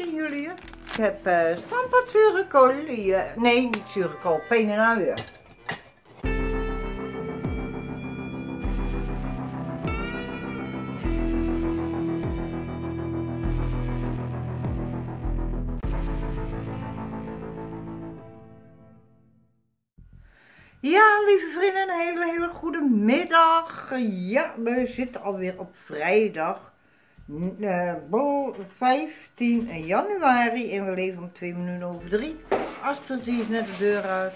Zien jullie het? Ik heb stamppot zure kool hier. Nee, niet zure kool, penenuien. Ja, lieve vrienden, een hele goede middag. Ja, we zitten alweer op vrijdag 15 januari en we leven om 2 minuten over 3. Astrid die is net de deur uit.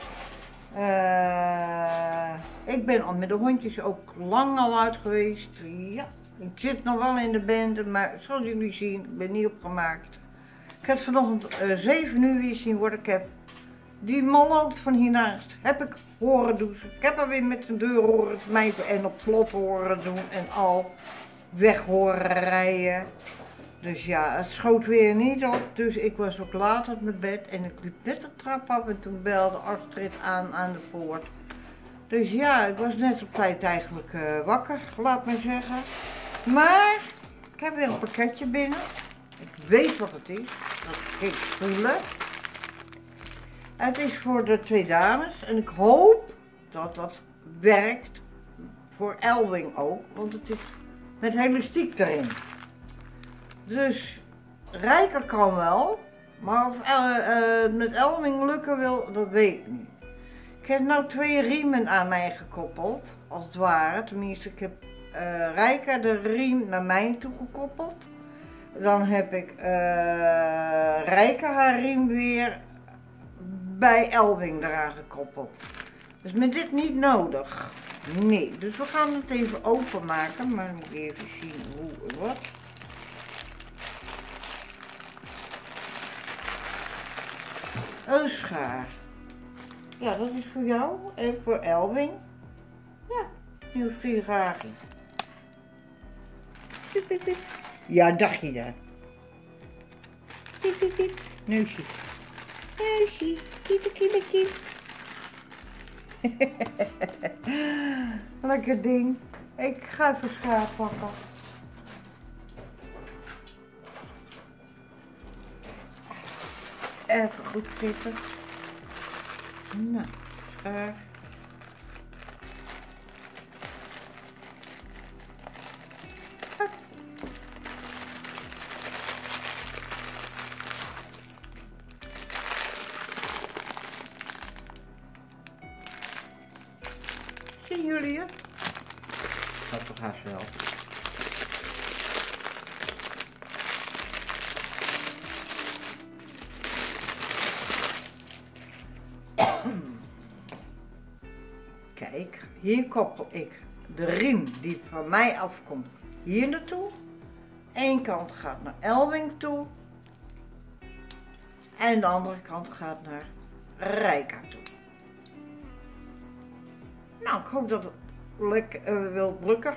Ik ben al met de hondjes ook lang al uit geweest. Ja, ik zit nog wel in de bende, maar zoals jullie zien, ik ben niet opgemaakt. Ik heb vanochtend 7 uur weer zien worden. Ik heb die man van hiernaast heb ik horen douchen. Ik heb haar weer met de deur horen smijten en op slot horen doen en al weg horen rijden. Dus ja, het schoot weer niet op. Dus ik was ook laat op mijn bed en ik liep net de trap af en toen belde Astrid aan de poort. Dus ja, ik was net op tijd eigenlijk wakker, laat maar zeggen. Maar ik heb weer een pakketje binnen. Ik weet wat het is. Dat ging voelen. Het is voor de 2 dames en ik hoop dat dat werkt voor Elwing ook, want het is met elastiek erin. Dus Rijker kan wel, maar of met Elwing lukken wil, dat weet ik niet. Ik heb nou 2 riemen aan mij gekoppeld, als het ware. Tenminste, ik heb Rijker de riem naar mij toe gekoppeld. Dan heb ik Rijker haar riem weer bij Elwing eraan gekoppeld. Dus met dit niet nodig. Nee, dus we gaan het even openmaken, maar dan moet ik even zien hoe en wat. Een schaar. Ja, dat is voor jou en voor Elwing. Ja, nieuwsgierigheid. Piep, piep, piep. Ja, dacht je dat? Piep, piep, piep. Neusje. Neusje. Kiep, kiep, kiep. Lekker ding. Ik ga even schaar pakken. Even goed zitten. Nou, schaar. Zien jullie het? Dat toch haast wel. Kijk, hier koppel ik de riem die van mij afkomt hier naartoe. Eén kant gaat naar Elwing toe. En de andere kant gaat naar Rijka toe. Nou, ik hoop dat het lekker wil lukken.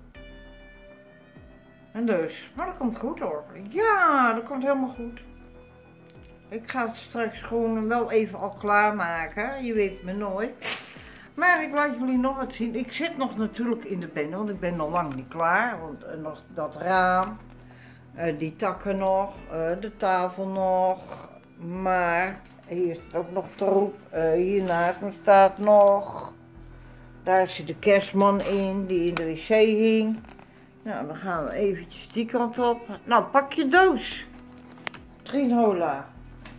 En dus, maar dat komt goed hoor. Ja, dat komt helemaal goed. Ik ga het straks gewoon wel even al klaarmaken. Je weet me nooit. Maar ik laat jullie nog wat zien. Ik zit nog natuurlijk in de bende, want ik ben nog lang niet klaar. Want nog dat raam, die takken nog, de tafel nog. Maar hier staat ook nog troep. Hier naast me staat nog. Daar zit de kerstman in, die in de wc hing. Nou, dan gaan we eventjes die kant op. Nou, pak je doos. Trinola.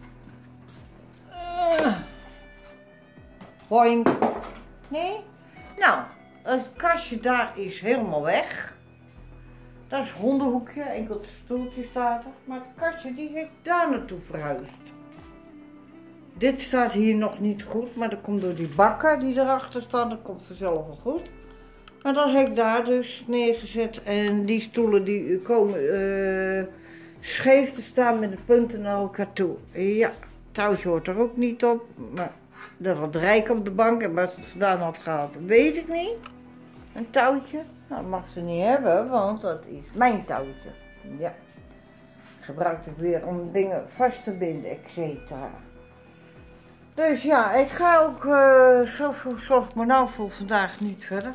Boing. Nee? Nou, het kastje daar is helemaal weg. Dat is hondenhoekje, enkel het stoeltje staat er. Maar het kastje die heeft daar naartoe verhuisd. Dit staat hier nog niet goed, maar dat komt door die bakken die erachter staan. Dat komt vanzelf wel goed. Maar dan heb ik daar dus neergezet. En die stoelen die komen scheef te staan met de punten naar elkaar toe. Ja, touwtje hoort er ook niet op. Maar dat had Rijk op de bank en wat ze het vandaan had gehaald, weet ik niet. Een touwtje, nou, dat mag ze niet hebben, want dat is mijn touwtje. Ja, gebruik ik weer om dingen vast te binden, etc. Dus ja, ik ga ook zoals ik me nou voel vandaag niet verder.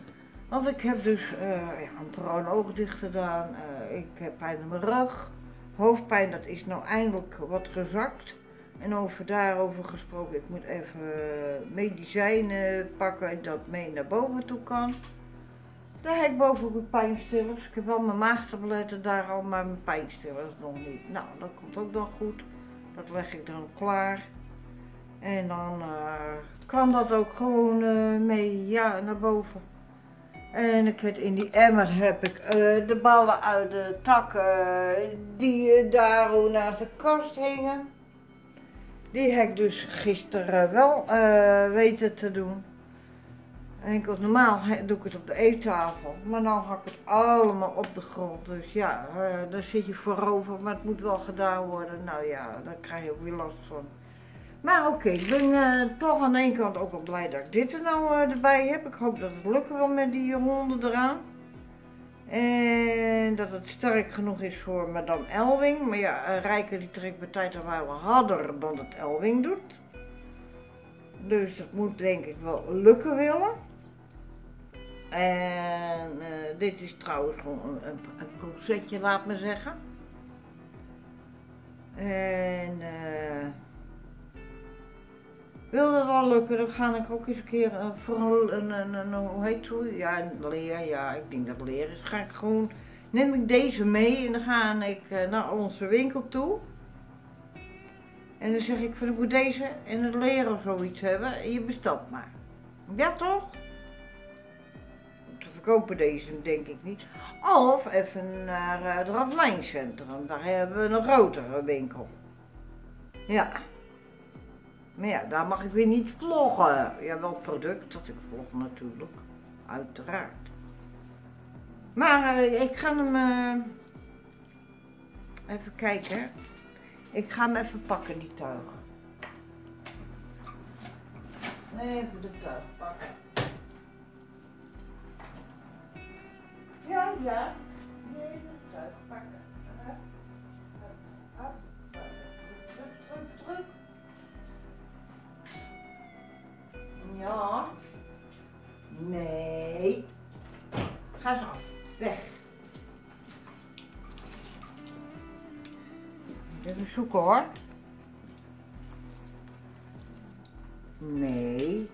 Want ik heb dus een bruin oog dicht gedaan, ik heb pijn in mijn rug. Hoofdpijn, dat is nou eindelijk wat gezakt. En daarover gesproken, ik moet even medicijnen pakken dat mee naar boven toe kan. Daar heb ik boven ook pijnstillers. Ik heb wel mijn maagtabletten daar al, maar mijn pijnstillers nog niet. Nou, dat komt ook dan goed. Dat leg ik dan klaar. En dan kan dat ook gewoon mee naar boven. En in die emmer heb ik de ballen uit de takken die daar naast de kast hingen. Die heb ik dus gisteren wel weten te doen. Enkel normaal doe ik het op de eettafel, maar nu hak ik het allemaal op de grond. Dus ja, daar zit je voorover, maar het moet wel gedaan worden. Nou ja, daar krijg je ook weer last van. Maar oké, ik ben toch aan de ene kant ook wel blij dat ik dit er nou erbij heb. Ik hoop dat het lukken wil met die honden eraan. En dat het sterk genoeg is voor Madame Elwing. Maar ja, Rijke die trekt bij tijd en wijle harder dan het Elwing doet. Dus dat moet denk ik wel lukken willen. En dit is trouwens gewoon een procetje, laat me zeggen. En wil dat wel lukken, dan ga ik ook eens een keer voor een hoe heet het? Ja, een leer, ja, ik denk dat leer is. Ga ik gewoon, neem ik deze mee en dan ga ik naar onze winkel toe. En dan zeg ik van ik moet deze en het leer of zoiets hebben en je bestelt maar. Ja toch? Te verkopen deze denk ik niet. Of even naar het Ravelijn-centrum, daar hebben we een grotere winkel. Ja. Maar ja, daar mag ik weer niet vloggen. Ja, wel product dat ik vlog natuurlijk. Uiteraard. Maar ik ga hem even kijken. Ik ga hem even pakken, die tuigen. Even de tuig pakken. Ja. Even de tuig pakken. Druk. Ja. Nee. Ga eens af. Weg. Even zoeken hoor. Nee.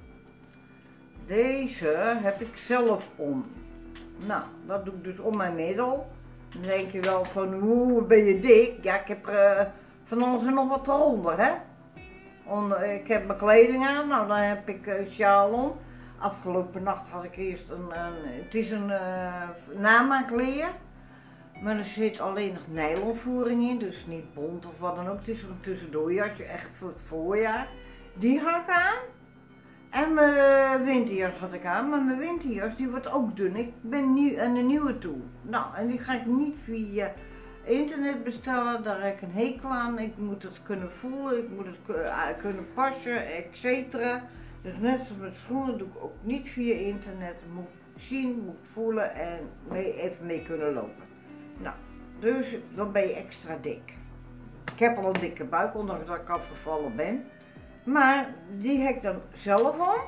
Deze heb ik zelf om. Nou, dat doe ik dus om mijn middel. Dan denk je wel van, hoe ben je dik? Ja, ik heb van alles en nog wat eronder, hè. Ik heb mijn kleding aan, nou dan heb ik sjaal om. Afgelopen nacht had ik eerst het is een namaakleer. Maar er zit alleen nog nylonvoering in, dus niet bont of wat dan ook. Het is een tussendoorjasje, echt voor het voorjaar. Die had ik aan. En mijn winterjas had ik aan, maar mijn winterjas die wordt ook dun. Ik ben nu aan de nieuwe toe. Nou, en die ga ik niet via internet bestellen, daar heb ik een hekel aan. Ik moet het kunnen voelen, ik moet het kunnen passen, etc. Dus net zoals met schoenen doe ik ook niet via internet. Moet ik zien, moet ik voelen en even mee kunnen lopen. Nou, dus dan ben je extra dik. Ik heb al een dikke buik, ondanks dat ik afgevallen ben. Maar die heb ik dan zelf om.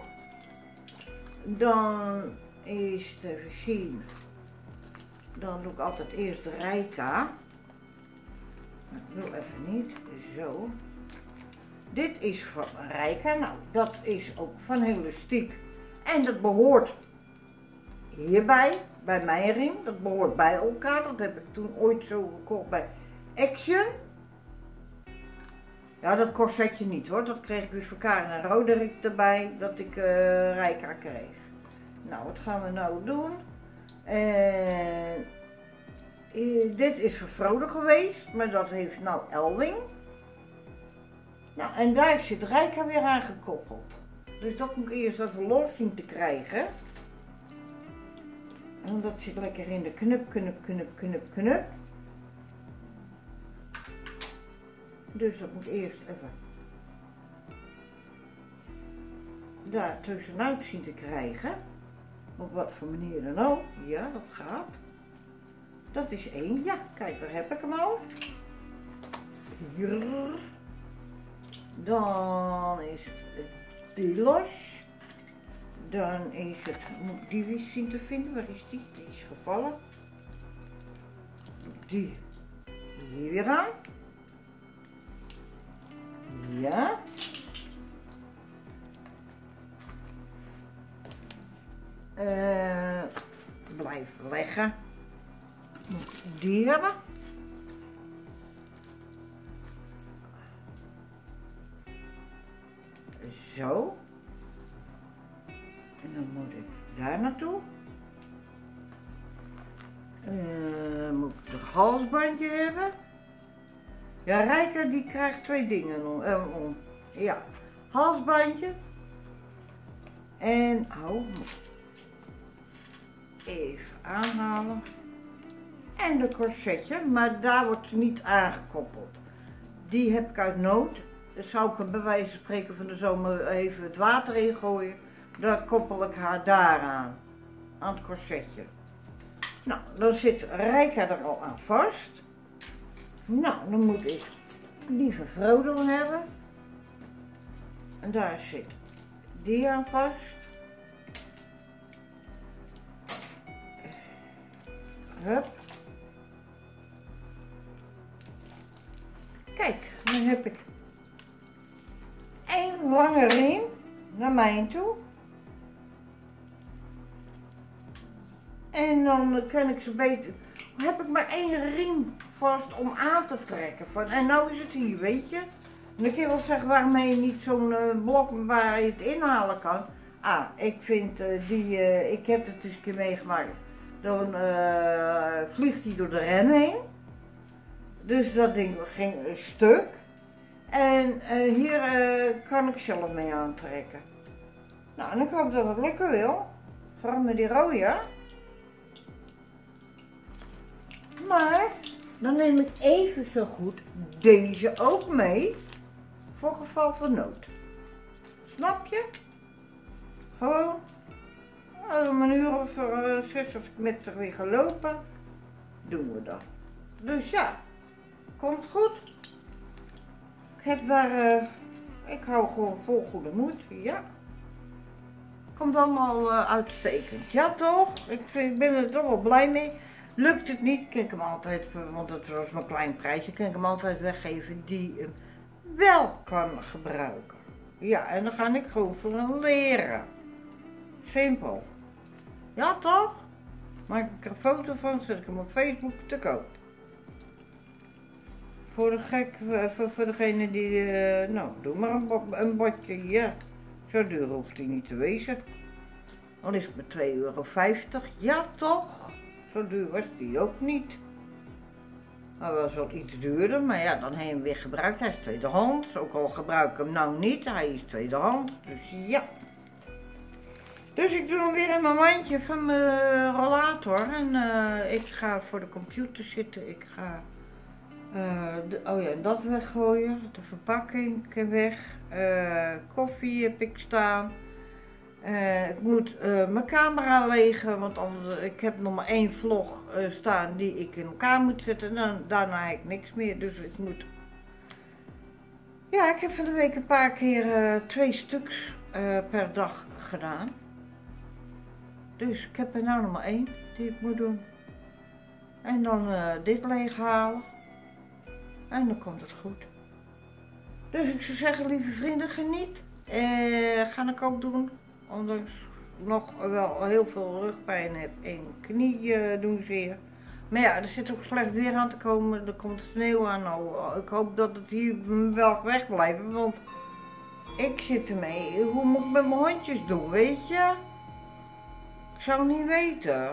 Dan is het even zien. Dan doe ik altijd eerst de Rijka. Ik doe even niet. Zo. Dit is van Rijka. Nou, dat is ook van Helastiek. En dat behoort hierbij, bij mijn riem. Dat behoort bij elkaar. Dat heb ik toen ooit zo gekocht bij Action. Ja, dat corsetje niet hoor. Dat kreeg ik weer van Karen en Roderick erbij. Dat ik Rijka kreeg. Nou, wat gaan we nou doen? Dit is voor Frode geweest. Maar dat heeft nou Elwing. Nou, en daar zit Rijka weer aan gekoppeld. Dus dat moet ik eerst even los zien te krijgen. En dat zit lekker in de knup. Dus dat moet eerst even daar tussenuit zien te krijgen. Op wat voor manier dan ook. Ja, dat gaat. Dat is één. Ja, kijk, daar heb ik hem al. Hier. Dan is die los. Dan is het, moet ik die weer zien te vinden. Waar is die? Die is gevallen. Die die weer aan. Ja. Blijf leggen. Moet die hebben. Zo. En dan moet ik daar naartoe. Moet ik het halsbandje hebben. Ja, Rijker die krijgt 2 dingen om. Ja, halsbandje. En, even aanhalen. En de corsetje, maar daar wordt ze niet aangekoppeld. Die heb ik uit nood. Dus zou ik hem bij wijze van spreken van de zomer even het water in gooien. Dan koppel ik haar daaraan. Aan het corsetje. Nou, dan zit Rijka er al aan vast. Nou, dan moet ik lieve Frodo hebben. En daar zit die aan vast. Hup. Kijk, dan heb ik 1 lange riem naar mij toe. En dan kan ik ze beter. Heb ik maar 1 riem vast om aan te trekken. En nou is het hier, weet je. En dan kun je wel zeggen waarmee je niet zo'n blok waar je het inhalen kan. Ah, ik vind ik heb het eens een keer meegemaakt. Dan vliegt hij door de rem heen. Dus dat ding ging een stuk. En hier kan ik zelf mee aantrekken. Nou, en ik hoop dat het lukken wil. Vooral met die rode. Maar dan neem ik even zo goed deze ook mee. Voor geval van nood. Snap je? Gewoon. Om een uur of 6 als ik met haar weer ga lopen. Doen we dat. Dus ja. Komt goed. Ik heb daar, ik hou gewoon vol goede moed, ja. Komt allemaal uitstekend, ja toch? Ik ben er toch wel blij mee. Lukt het niet, kan ik hem altijd, want het was maar een klein prijsje, kan ik hem altijd weggeven die hem wel kan gebruiken. Ja, en dan ga ik gewoon voor hem leren. Simpel. Ja toch? Maak ik er een foto van, zet ik hem op Facebook te koop. Voor de gek, voor degene die, nou, doe maar een botje, ja. Zo duur hoeft hij niet te wezen. Al is het maar €2,50, ja toch? Zo duur was die ook niet. Hij was wel iets duurder, maar ja, dan heb je hem weer gebruikt. Hij is tweedehands, ook al gebruik ik hem nou niet, hij is tweedehands, dus ja. Dus ik doe hem weer in mijn mandje van mijn rollator en ik ga voor de computer zitten. Ik ga oh ja, dat weggooien, de verpakking weg, koffie heb ik staan. Ik moet mijn camera legen, want anders, ik heb nog maar 1 vlog staan die ik in elkaar moet zetten en daarna heb ik niks meer, dus ik moet. Ja, ik heb van de week een paar keer 2 stuks per dag gedaan. Dus ik heb er nou nog maar 1 die ik moet doen. En dan dit leeghalen. En dan komt het goed. Dus ik zou zeggen, lieve vrienden, geniet. Ga ik ook doen. Ondanks nog wel heel veel rugpijn heb en knieën doen zeer. Maar ja, er zit ook slecht weer aan te komen. Er komt sneeuw aan. Nou, ik hoop dat het hier wel weg blijft. Want ik zit ermee. Hoe moet ik met mijn hondjes doen, weet je? Ik zou niet weten.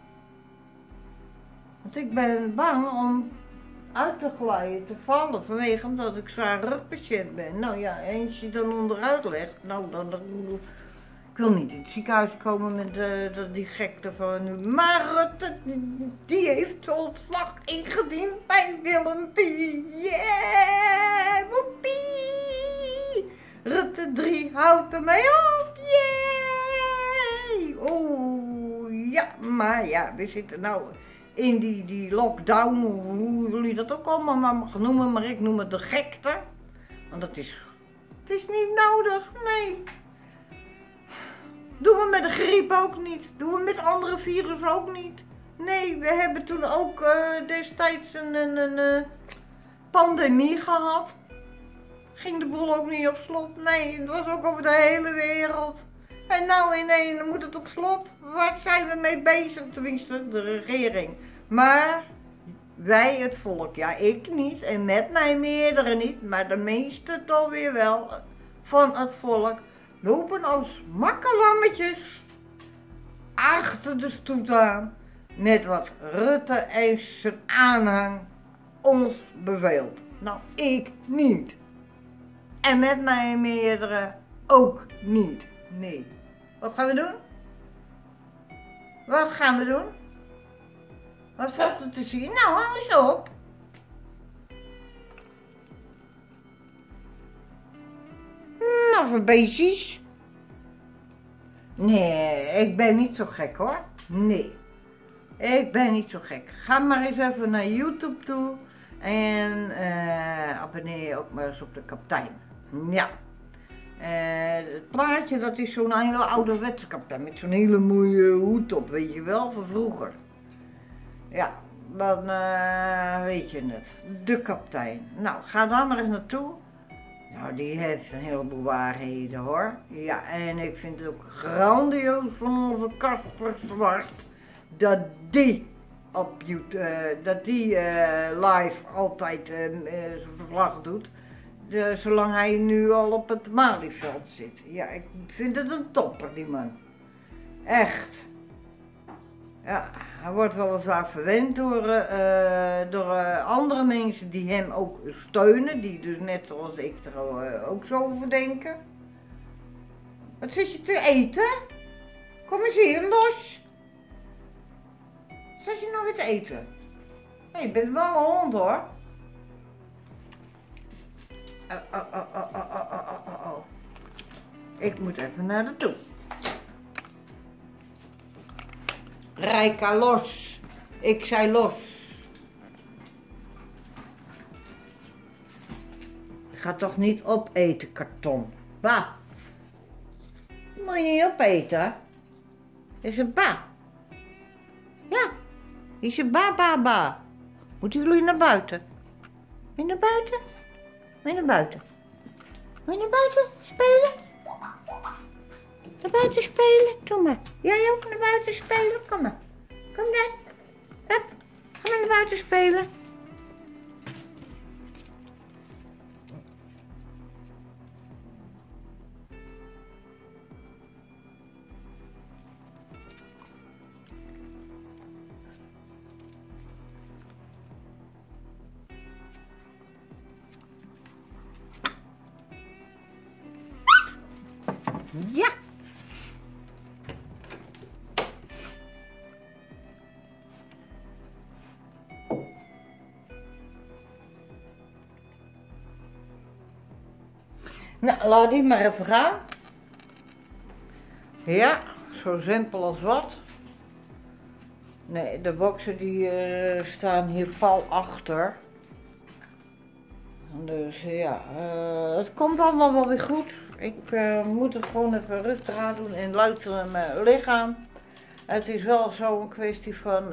Want ik ben bang om uit te glijden, te vallen, vanwege omdat ik zwaar rugpatiënt ben. Nou ja, eens je dan onderuit legt, nou dan ik wil niet in het ziekenhuis komen met die gekte van nu. Maar Rutte, die heeft ontslag ingediend bij Willempie. Yeah, woepie. Rutte 3 houdt ermee op, yeah. Oh, ja, maar ja, we zitten nou in die lockdown, hoe jullie dat ook allemaal maar mogen noemen, maar ik noem het de gekte. Want het is niet nodig, nee. Doen we met de griep ook niet. Doen we met andere virus ook niet. Nee, we hebben toen ook destijds een pandemie gehad. Ging de boel ook niet op slot? Nee, het was ook over de hele wereld. En nou ineens moet het op slot. Waar zijn we mee bezig? Tenminste, de regering. Maar wij, het volk, ja, ik niet en met mij meerdere niet, maar de meeste toch weer wel van het volk, lopen als makkelammetjes achter de stoet aan met wat Rutte en zijn aanhang ons beveelt. Nou, ik niet. En met mij meerdere ook niet. Nee. Wat gaan we doen? Wat gaan we doen? Wat valt er te zien? Nou, hou eens op. Nou, voor beestjes. Nee, ik ben niet zo gek hoor. Nee. Ik ben niet zo gek. Ga maar eens even naar YouTube toe. En abonneer je ook maar eens op de kapitein. Ja. Het plaatje, dat is zo'n hele ouderwetse kapitein. Met zo'n hele mooie hoed op, weet je wel, van vroeger. Ja, dan weet je het. De kapitein. Nou, ga daar maar eens naartoe. Nou, die heeft een heleboel waarheden hoor. Ja, en ik vind het ook grandioos van onze Kasper Zwart. Dat die op YouTube, dat die live altijd zijn verslag doet. Zolang hij nu al op het Malieveld zit. Ja, ik vind het een topper, die man. Echt. Ja, hij wordt weliswaar verwend door andere mensen die hem ook steunen. Die dus net zoals ik er ook zo over denken. Wat zit je te eten? Kom eens hier, los. Zat je nou weer te eten? Nee, je bent wel een hond hoor. Ik moet even naar de toe. Rijka, los. Ik zei los. Je gaat toch niet opeten, karton. Ba. Moet je niet opeten? Is een ba. Ja. Is een ba. Moeten jullie naar buiten? Moet je naar buiten? Moet je naar buiten? Moet je naar buiten spelen? Naar buiten spelen? Kom maar. Jij ook naar buiten spelen? Kom maar. Kom dan. Hup. Ga maar naar buiten spelen. Ja. Nou, laat die maar even gaan. Ja, zo simpel als wat. Nee, de boksen die staan hier pal achter. Dus ja, het komt allemaal wel weer goed. Ik moet het gewoon even rustig aan doen en luisteren naar mijn lichaam. Het is wel zo'n kwestie van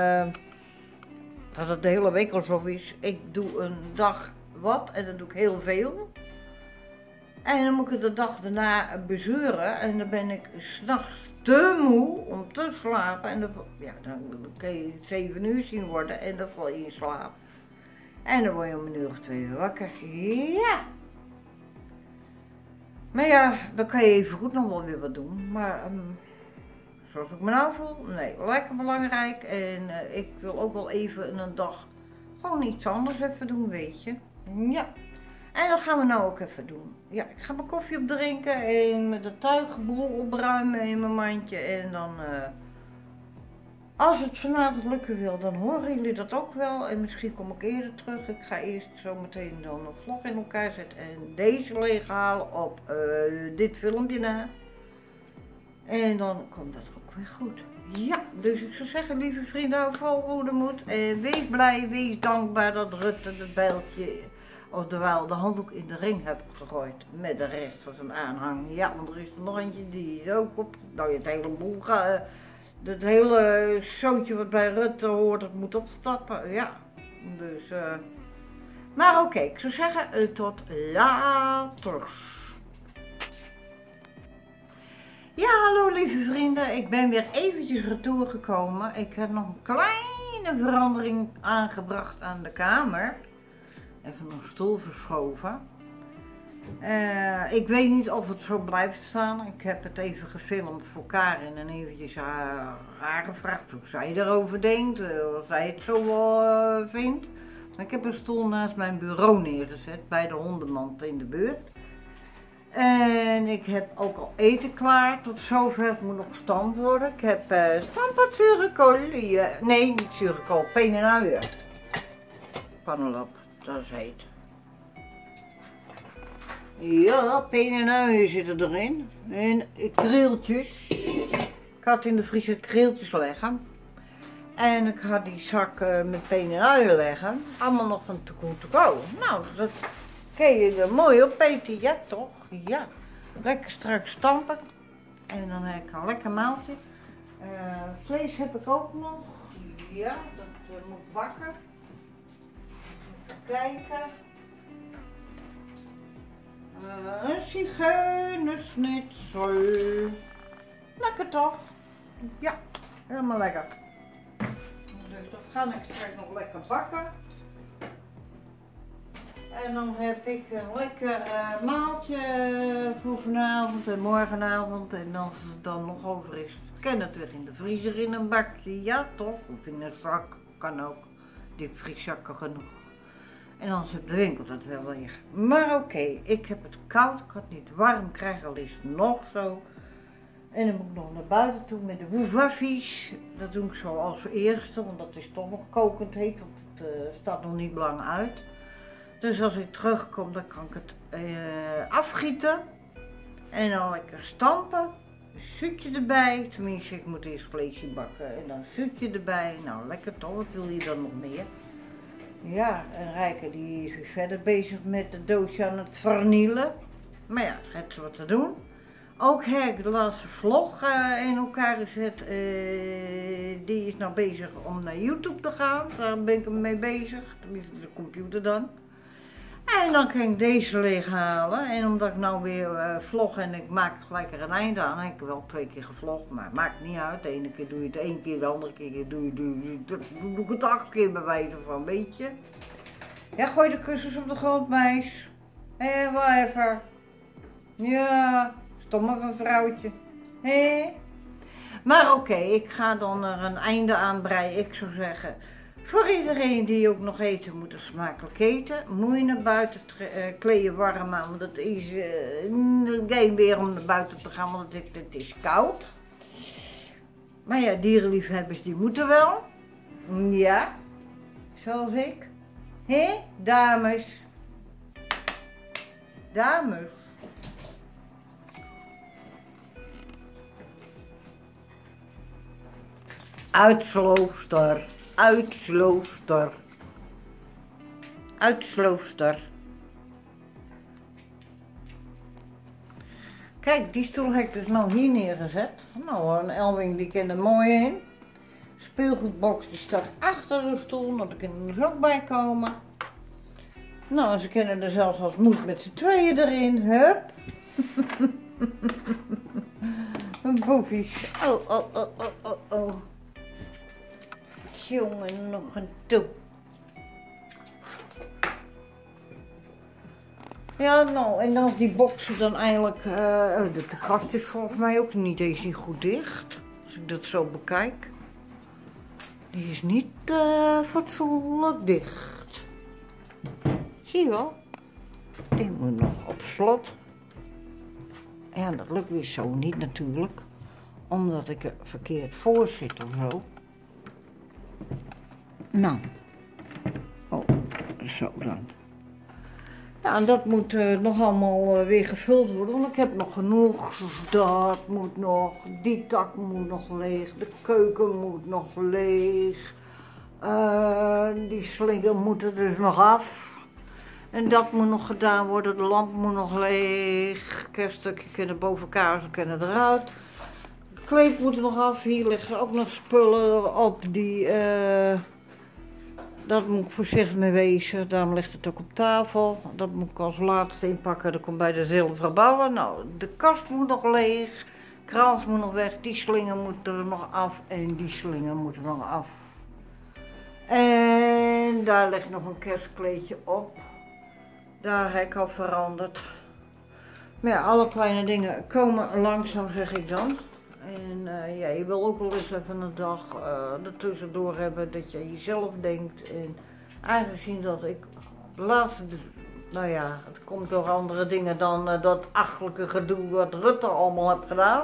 dat het de hele week al zo is. Ik doe een dag wat en dan doe ik heel veel. En dan moet ik het de dag daarna bezeuren en dan ben ik 's nachts te moe om te slapen. En dan, ja, dan kan je 7 uur zien worden en dan val je in slaap. En dan word je om 1 uur of 2 uur wakker. Ja. Maar ja, dan kan je even goed nog wel weer wat doen. Maar zoals ik me nou voel, nee, lekker belangrijk. En ik wil ook wel even een dag gewoon iets anders even doen, weet je. Ja. En dat gaan we nou ook even doen. Ja, ik ga mijn koffie opdrinken en met de tuigenboel opruimen in mijn mandje. En dan, als het vanavond lukken wil, dan horen jullie dat ook wel. En misschien kom ik eerder terug. Ik ga eerst zo meteen dan een vlog in elkaar zetten en deze leeghalen op dit filmpje na. En dan komt dat ook weer goed. Ja, dus ik zou zeggen, lieve vrienden, hou vol goede moed. En wees blij, wees dankbaar dat Rutte het bijltje, oftewel de handdoek in de ring hebt gegooid. Met de rest van zijn aanhang. Ja, want er is er nog eentje die is ook op. Nou, je het hele boel Dat hele zootje wat bij Rutte hoort, dat moet opstappen, ja. Dus, maar oké, ik zou zeggen, tot later. Ja, hallo lieve vrienden, ik ben weer eventjes retour gekomen. Ik heb nog een kleine verandering aangebracht aan de kamer. Even een stoel verschoven. Ik weet niet of het zo blijft staan. Ik heb het even gefilmd voor Karin en eventjes haar gevraagd hoe zij erover denkt, of zij het zo vindt. Ik heb een stoel naast mijn bureau neergezet bij de hondenmand in de buurt. En ik heb ook al eten klaar, tot zover. Het moet nog stand worden. Ik heb stamppot zure kool, nee niet zure kool, penenuien. Pannenlap, dat is heet. Ja, penenuien zitten erin. En krieltjes. Ik had in de vriezer krieltjes leggen. En ik had die zak met penenuien leggen. Allemaal nog van te goed te go. Nou, dat kun je er mooi op eten, ja toch? Ja. Lekker strak stampen. En dan heb ik een lekker maaltje. Vlees heb ik ook nog. Ja, dat moet bakken. Even kijken. Een zigeunersnitzel. Lekker toch? Ja, helemaal lekker. Dus dat ga ik straks nog lekker bakken. En dan heb ik een lekker maaltje voor vanavond en morgenavond. En als het dan nog over is, kan het weer in de vriezer in een bakje. Ja toch? Of in een zak, kan ook. Diepvrieszakken genoeg. En anders heb de winkel dat wel weer. Maar oké, ik heb het koud, ik had het niet warm, krijg al eens nog zo. En dan moet ik nog naar buiten toe met de woevaffies. Dat doe ik zo als eerste, want dat is toch nog kokend heet, want het staat nog niet lang uit. Dus als ik terugkom, dan kan ik het afgieten. En dan lekker stampen. Zuutje erbij, tenminste ik moet eerst vleesje bakken en dan zuutje erbij. Nou lekker toch, wat wil je dan nog meer? Ja, en Rijke die is weer verder bezig met de doosje aan het vernielen. Maar ja, het is wat te doen. Ook heb ik de laatste vlog in elkaar gezet. Die is nou bezig om naar YouTube te gaan. Daar ben ik mee bezig. Tenminste de computer dan. En dan kan ik deze leeghalen. En omdat ik nou weer vlog en ik maak gelijk er een einde aan. Heb ik wel 2 keer gevlogd, maar maakt niet uit. De ene keer doe je het 1 keer, de andere keer doe ik het 8 keer bij wijze van, weet je. Ja, gooi de kussens op de grond, meis. Whatever. Ja, stomme van vrouwtje. Hé. Maar oké, ik ga dan er een einde aan breien. Ik zou zeggen, voor iedereen die ook nog eten moet, smakelijk eten. Moet je naar buiten kleden warm aan, want het is geen weer om naar buiten te gaan, want het is koud. Maar ja, dierenliefhebbers die moeten wel. Ja, zoals ik. Hé, dames. Dames. Uitslooster. Uitslooster. Uitslooster. Kijk, die stoel heb ik dus nou hier neergezet. Nou, een Elwing die kent er mooi in. Speelgoedbox die staat achter de stoel, want er kunnen er dus ook bij komen. Nou, ze kunnen er zelfs als moet met z'n tweeën erin. Hup. Een boefies. Oh, oh, oh, oh, oh, oh. Jongen, nog een toe. Ja, nou, en als die boxen dan eigenlijk, de kast is volgens mij ook niet eens goed dicht. Als ik dat zo bekijk. Die is niet fatsoenlijk dicht. Zie je wel? Die moet nog op slot. Ja, dat lukt weer zo niet natuurlijk. Omdat ik er verkeerd voor zit of zo. Nou. Oh, zo dan. Ja, en dat moet nog allemaal weer gevuld worden, want ik heb nog genoeg. Dus dat moet nog, die tak moet nog leeg, de keuken moet nog leeg. Die slinger moet er dus nog af. En dat moet nog gedaan worden, de lamp moet nog leeg. Kerststukje kunnen boven elkaar, ze kunnen eruit. kerstkleed moet er nog af. Hier liggen ook nog spullen op die... dat moet ik voorzichtig mee wezen. Daarom ligt het ook op tafel. Dat moet ik als laatste inpakken. Dat komt bij de zilveren ballen. Nou, de kast moet nog leeg. Krans moet nog weg. Die slingen moeten er nog af. En die slingen moeten er nog af. En daar ligt nog een kerstkleedje op. Daar heb ik al veranderd. Maar ja, alle kleine dingen komen langzaam, zeg ik dan. En ja, je wil ook wel eens even een dag ertussendoor hebben dat je jezelf denkt. En aangezien dat ik de laatste, nou ja, het komt door andere dingen dan dat achtelijke gedoe wat Rutte allemaal heeft gedaan.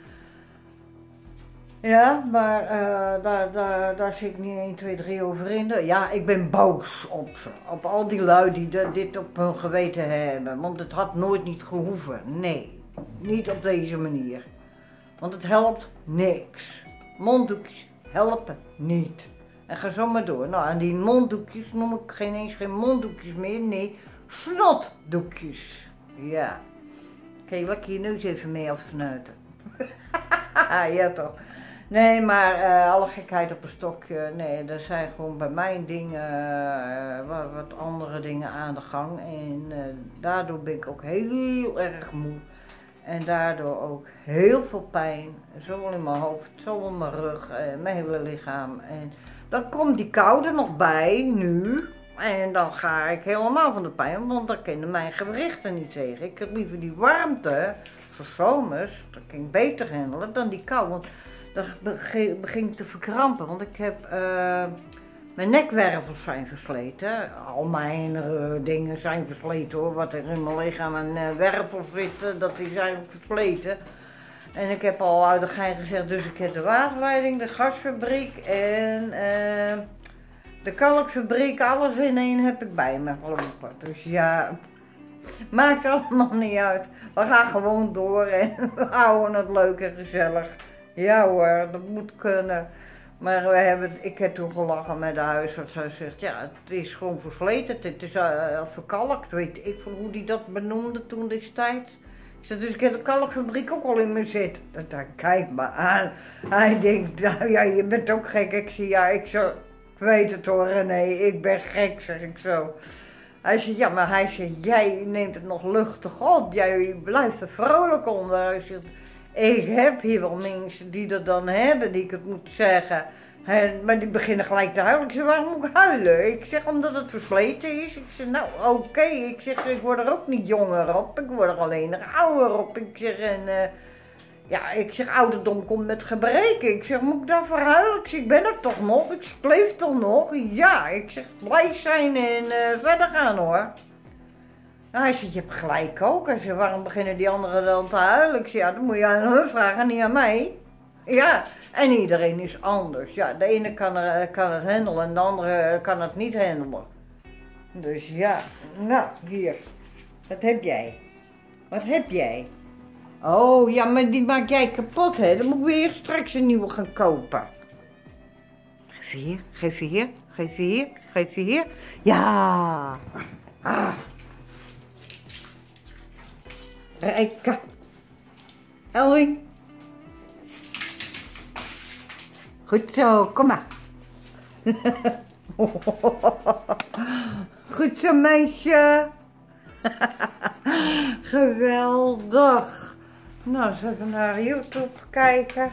Ja, maar daar zit ik niet 1, 2, 3 over in. Ja, ik ben boos op ze. Op al die lui die dit op hun geweten hebben. Want het had nooit niet gehoeven. Nee, niet op deze manier. Want het helpt niks. Monddoekjes helpen niet. En ga zo maar door. Nou, en die monddoekjes noem ik geen monddoekjes meer. Nee, snotdoekjes. Ja. Kan je lekker je neus even mee afsnuiten. Ja toch. Nee, maar alle gekheid op een stokje. Nee, er zijn gewoon bij mij dingen, wat andere dingen aan de gang. En daardoor ben ik ook heel erg moe. En daardoor ook heel veel pijn. Zowel in mijn hoofd, zowel in mijn rug, mijn hele lichaam. En dan komt die koude nog bij, nu. En dan ga ik helemaal van de pijn, want dan kunnen mijn gewrichten niet tegen. Ik heb liever die warmte, voor zomers, dat kan ik beter handelen dan die kou. Want dan begin ik te verkrampen, want ik heb, mijn nekwervels zijn versleten. Al mijn dingen zijn versleten hoor, wat er in mijn lichaam aan wervels zitten, dat die zijn versleten. En ik heb al uit de gein gezegd, dus ik heb de waterleiding, de gasfabriek en de kalkfabriek, alles in één heb ik bij me gelopen. Dus ja, maakt allemaal niet uit. We gaan gewoon door en we houden het leuk en gezellig. Ja hoor, dat moet kunnen. Maar ik heb toen gelachen met de huisarts. Hij zegt, ja, het is gewoon versleten, het is verkalkt. Weet ik van hoe die dat benoemde toen destijds. Ik zeg, dus ik heb de kalkfabriek ook al in me zitten. Dat kijk me aan. Hij denkt, nou ja, je bent ook gek. Ik zeg, ja, ik weet het hoor, nee, ik ben gek, zeg ik zo. Hij zegt, ja, maar hij zegt, jij neemt het nog luchtig op. Jij blijft er vrolijk onder. Hij zegt, ik heb hier wel mensen die dat dan hebben, die ik het moet zeggen. Maar die beginnen gelijk te huilen. Ik zeg, waarom moet ik huilen? Ik zeg, omdat het versleten is. Ik zeg, nou oké. Ik zeg, ik word er ook niet jonger op. Ik word er alleen nog ouder op. Ik zeg, en ja, ik zeg, ouderdom komt met gebreken. Ik zeg, moet ik dan voor huilen? Ik zeg, ik ben er toch nog? Ik leef toch nog? Ja, ik zeg, blij zijn en verder gaan hoor. Nou, hij zegt, je hebt gelijk ook. Hij zegt, waarom beginnen die anderen dan te huilen? Ik zeg, ja, dat moet je aan hun vragen, niet aan mij. Ja, en iedereen is anders. Ja, de ene kan het handelen en de andere kan het niet handelen. Dus ja, nou, hier. Wat heb jij? Wat heb jij? Oh, ja, maar die maak jij kapot, hè? Dan moet ik weer straks een nieuwe gaan kopen. Geef je hier, geef je hier, geef je hier, geef je hier. Ja. Ah. Rijka. Elwing. Goed zo, kom maar. Goed zo, meisje. Geweldig. Nou, zullen we naar YouTube kijken?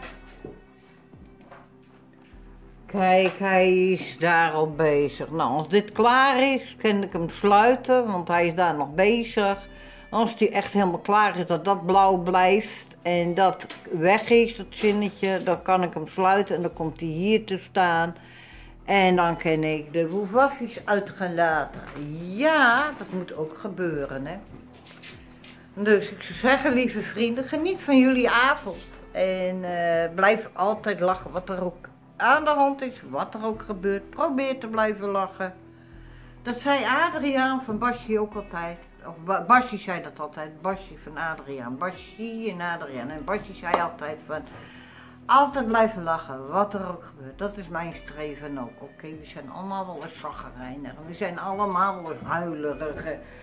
Kijk, hij is daarop bezig. Nou, als dit klaar is, kan ik hem sluiten, want hij is daar nog bezig. Als die echt helemaal klaar is, dat dat blauw blijft en dat weg is, dat zinnetje, dan kan ik hem sluiten en dan komt hij hier te staan. En dan kan ik de woefwaffies uit gaan laten. Ja, dat moet ook gebeuren, hè. Dus ik zou zeggen, lieve vrienden, geniet van jullie avond. En blijf altijd lachen, wat er ook aan de hand is, wat er ook gebeurt. Probeer te blijven lachen. Dat zei Adriaan van Basje ook altijd. Of Basje zei dat altijd, Basje van Adriaan. Basje en Adriaan. En Basje zei altijd van, altijd blijven lachen, wat er ook gebeurt. Dat is mijn streven ook. Oké, we zijn allemaal wel eens zaggerijnig. We zijn allemaal wel eens huilerig.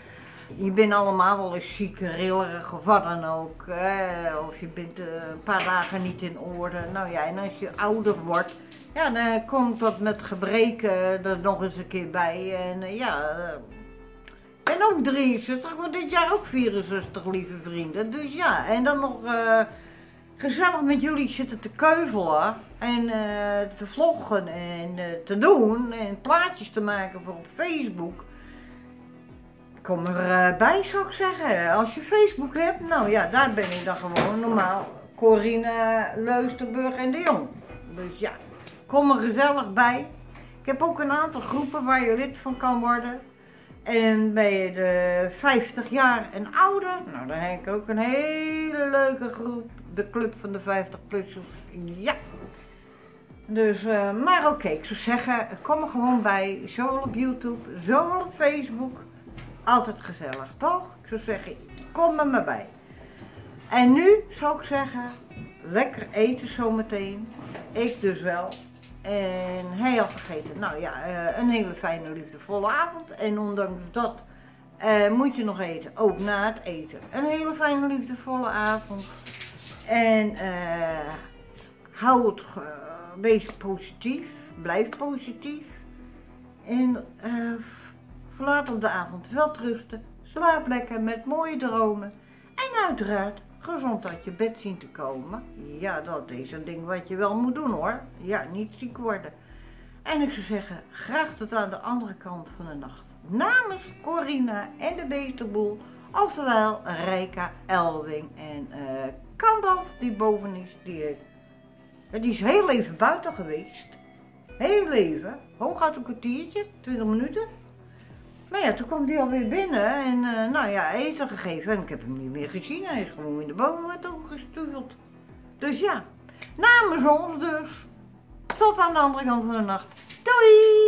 je bent allemaal wel eens ziek, rillerig of wat dan ook. Of je bent een paar dagen niet in orde. Nou ja, en als je ouder wordt, ja, dan komt dat met gebreken er nog eens een keer bij. En ik ben ook 63, maar dit jaar ook 64, lieve vrienden. Dus ja, en dan nog gezellig met jullie zitten te keuvelen en te vloggen en te doen en plaatjes te maken voor op Facebook. Kom erbij, zou ik zeggen. Als je Facebook hebt, nou ja, daar ben ik dan gewoon normaal. Corine, Leusterburg en de Jong. Dus ja, kom er gezellig bij. Ik heb ook een aantal groepen waar je lid van kan worden. En ben je de 50 jaar en ouder, nou dan heb ik ook een hele leuke groep. De Club van de 50-plussers. Ja. Dus, maar oké, ik zou zeggen, kom er gewoon bij. Zowel op YouTube, zowel op Facebook. Altijd gezellig, toch? Ik zou zeggen, kom er maar bij. En nu zou ik zeggen, lekker eten zometeen. Ik dus wel. En hij had gegeten. Nou ja, een hele fijne, liefdevolle avond. En ondanks dat moet je nog eten. Ook na het eten. Een hele fijne, liefdevolle avond. En wees positief. Blijf positief. En verlaat op de avond wel rusten. Slaap lekker met mooie dromen. En uiteraard gezond uit je bed zien te komen. Ja, dat is een ding wat je wel moet doen hoor. Ja, niet ziek worden. En ik zou zeggen, graag tot aan de andere kant van de nacht. Namens Corina en de Beestenboel. Oftewel Rijka, Elwing en Kandalf die boven is. Die is heel even buiten geweest. Heel even. Hooguit een kwartiertje, 20 minuten. Maar ja, toen kwam hij alweer binnen en nou ja, eten gegeven en ik heb hem niet meer gezien. Hij is gewoon in de boom gestuurd. Dus ja, namens ons dus. Tot aan de andere kant van de nacht. Doei!